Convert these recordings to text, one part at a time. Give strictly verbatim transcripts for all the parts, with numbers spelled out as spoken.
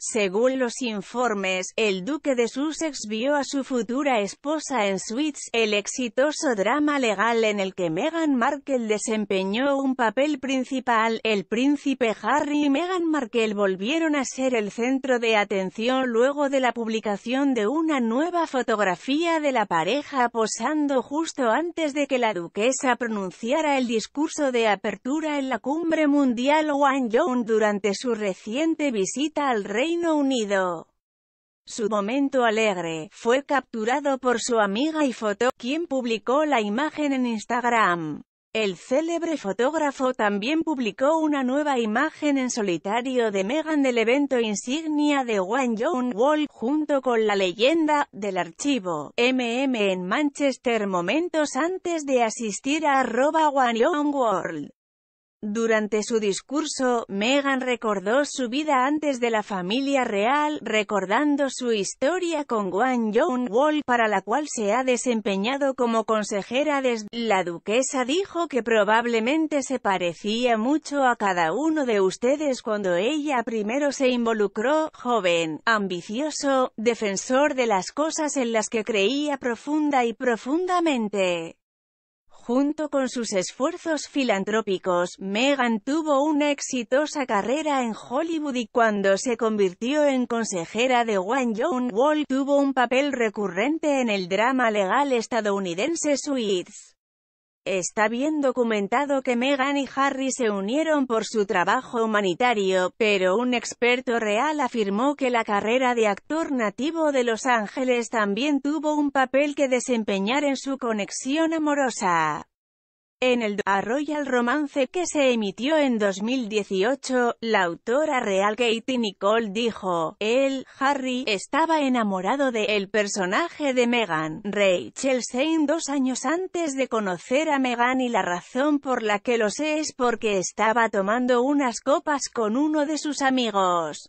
Según los informes, el duque de Sussex vio a su futura esposa en Suits, el exitoso drama legal en el que Meghan Markle desempeñó un papel principal. El príncipe Harry y Meghan Markle volvieron a ser el centro de atención luego de la publicación de una nueva fotografía de la pareja posando justo antes de que la duquesa pronunciara el discurso de apertura en la cumbre mundial Gwangyong durante su reciente visita al Reino Reino Unido. Su momento alegre fue capturado por su amiga y foto, quien publicó la imagen en Instagram. El célebre fotógrafo también publicó una nueva imagen en solitario de Meghan del evento insignia de Gwangyong World, junto con la leyenda del archivo M M en Manchester momentos antes de asistir a arroba Gwangyong World. Durante su discurso, Meghan recordó su vida antes de la familia real, recordando su historia con Gwangyong World, para la cual se ha desempeñado como consejera desde. La duquesa dijo que probablemente se parecía mucho a cada uno de ustedes cuando ella primero se involucró, joven, ambicioso, defensor de las cosas en las que creía profunda y profundamente. Junto con sus esfuerzos filantrópicos, Meghan tuvo una exitosa carrera en Hollywood y cuando se convirtió en consejera de Gwangyong World, tuvo un papel recurrente en el drama legal estadounidense Suits. Está bien documentado que Meghan y Harry se unieron por su trabajo humanitario, pero un experto real afirmó que la carrera de actor nativo de Los Ángeles también tuvo un papel que desempeñar en su conexión amorosa. En el A Royal Romance que se emitió en dos mil dieciocho, la autora real Katie Nicole dijo, él, Harry, estaba enamorado de el personaje de Meghan, Rachel Shane dos años antes de conocer a Meghan y la razón por la que lo sé es porque estaba tomando unas copas con uno de sus amigos.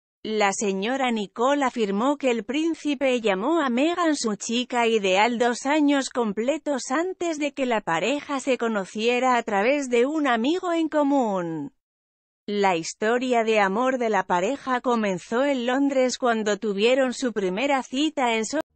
La señora Nicole afirmó que el príncipe llamó a Meghan su chica ideal dos años completos antes de que la pareja se conociera a través de un amigo en común. La historia de amor de la pareja comenzó en Londres cuando tuvieron su primera cita en Soho.